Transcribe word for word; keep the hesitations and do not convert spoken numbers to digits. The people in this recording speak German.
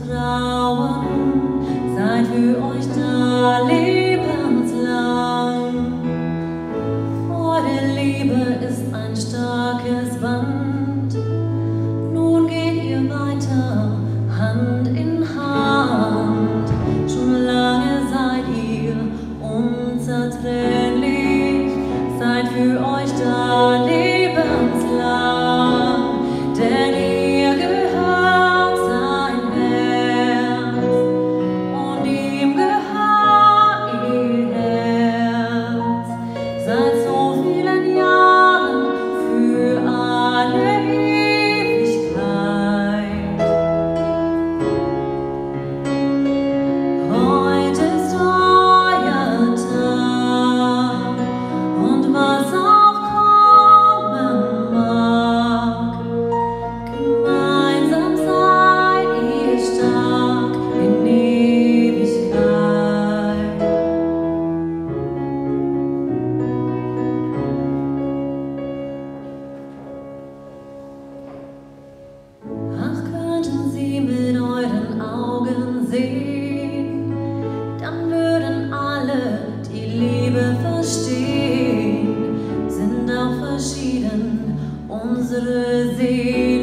Vertrauen, seid für euch da lebenslang. Eure Liebe ist ein starkes Band, nun geht ihr weiter Hand in Hand. Schon lange seid ihr unzertrennlich, seid für euch da lebenslang, denn ihr gehört sein Herz und ihm gehört ihr Herz. Seit so vielen Jahren für alle Ewigkeit. Heute ist euer Tag und was auch kommen mag, gemeinsam seid ihr stark in Ewigkeit. Ach, könnten Sie mit euren Augen sehen, dann würden alle die Liebe verstehen. Sind auch verschieden unsere Seelen.